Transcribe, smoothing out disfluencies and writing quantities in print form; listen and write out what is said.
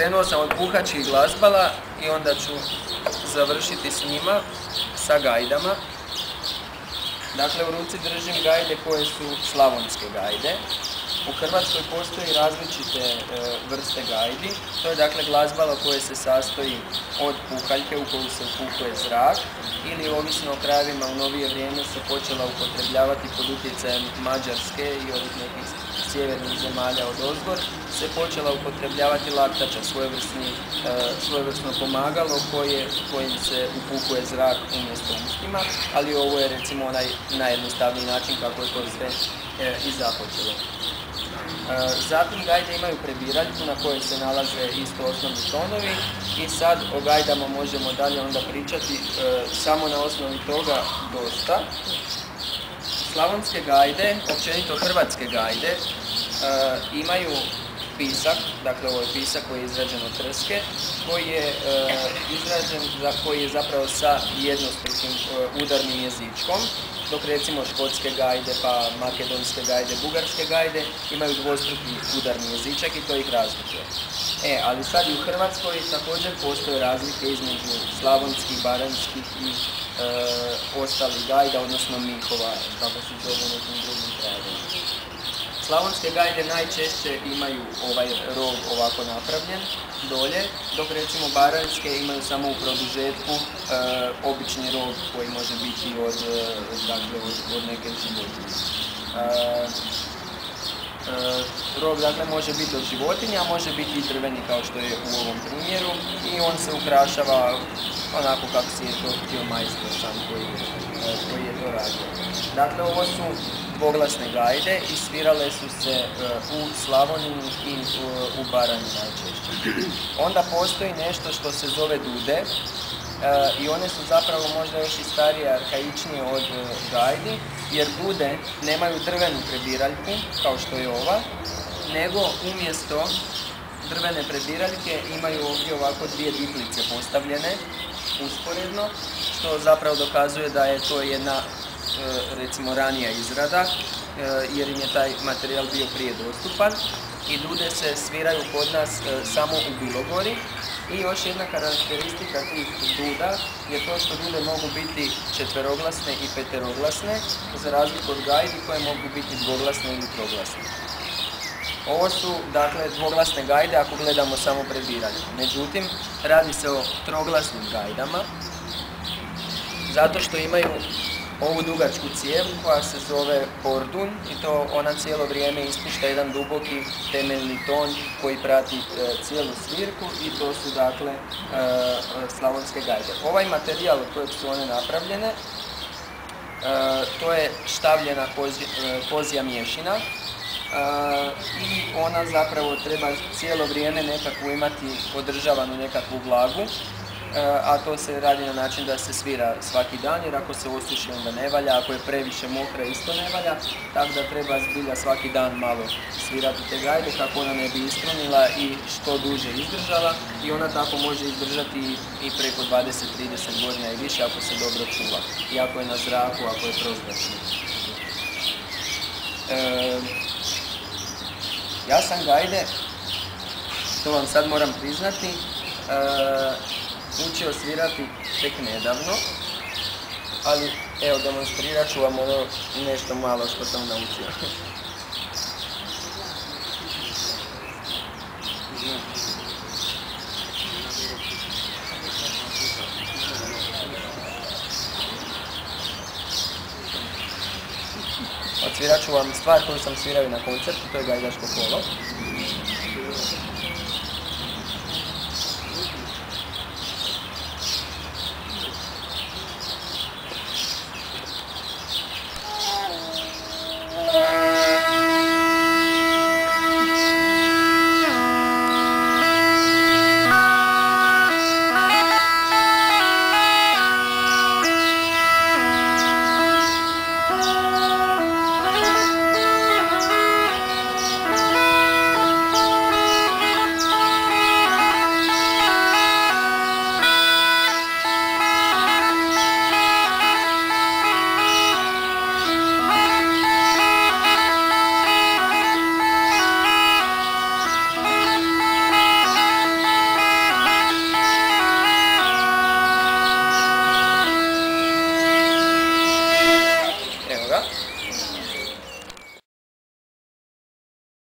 Krenuo sam od puhačkih glazbala i onda ću završiti s njima, sa gajdama. Dakle, u ruci držim gajde koje su slavonske gajde. U Hrvatskoj postoji različite vrste gajdi. To je dakle glazbalo koje se sastoji od puhaljke u koju se upuhuje zrak ili ovisno o krajevima u novije vrijeme se počela upotrebljavati pod utjecajem Mađarske i ovih nekih sjevernih zemalja od ozgor se počela upotrebljavati laktača, svojevrsno pomagalo kojim se upuhuje zrak umjesto ustima, ali ovo je recimo onaj najjednostavniji način kako je to sve i započelo. Zatim gajde imaju prebiraljku na kojoj se nalaze isto osnovni tonovi i sad o gajdama možemo dalje onda pričati samo na osnovi toga dosta. Slavonske gajde, općenito hrvatske gajde, imaju pisak, dakle ovo je pisak koji je izrađen od trske, koji je zapravo sa jednostrukim udarnim jezičkom, dok recimo škotske gajde, pa makedonske gajde, bugarske gajde imaju dvostruki udarni jezičak i to ih razlikuje. Ali sad i u Hrvatskoj također postoje razlike između slavonskih, baranjskih i ostalih gajda, odnosno mihova, kako se zove u nekim drugim krajevima. Slavonske gajde najčešće imaju ovaj rog ovako napravljen dolje, dok recimo baranjske imaju samo u produžetku obični rog koji može biti od neke životinje. Rog dakle može biti od životinja, a može biti i drveni kao što je u ovom primjeru i on se ukrašava onako kako si je to htio majstor sam koji je to radio. Dakle, ovo su dvoglasne gajde i svirale su se u Slavoniji i u Baranji najčešće. Onda postoji nešto što se zove dude i one su zapravo možda još i starije, arhaičnije od gajdi, jer dude nemaju drvenu prebiraljku, kao što je ova, nego umjesto drvene prebiraljke imaju ovdje ovako dvije diplice postavljene usporedno, što zapravo dokazuje da je to jedna recimo ranija izrada, jer im je taj materijal bio prije dostupan i dude se sviraju kod nas samo u Bilogori. I još jedna karakteristika tih duda je to što dude mogu biti četveroglasne i peteroglasne, za razliku od gajdi koje mogu biti dvoglasne ili troglasne. Ovo su, dakle, dvoglasne gajde ako gledamo samo prebiranje. Međutim, radi se o troglasnim gajdama, zato što imaju ovu dugačku cijev koja se zove bordun i to ona cijelo vrijeme ispušta jedan duboki temeljni ton koji prati cijelu svirku i to su dakle slavonske gajde. Ovaj materijal od kojeg su one napravljene, to je štavljena kozja mješina i ona zapravo treba cijelo vrijeme nekakvu imati održavanu nekakvu vlagu, a to se radi na način da se svira svaki dan, jer ako se osuši onda ne valja, ako je previše mokra isto ne valja, tako da treba zbilja svaki dan malo svirati te gajde kako ona ne bi istrunila i što duže izdržala i ona tako može izdržati i preko 20-30 godina i više ako se dobro čuva i ako je na zraku, ako je prozračna. Ja sam gajde, to vam sad moram priznati, učio svirati tek nedavno, ali evo demonstrirat ću vam ono nešto malo što sam naučio. Odsvirat ću vam stvar koju sam svirao na koncertu, to je gajdaško kolo.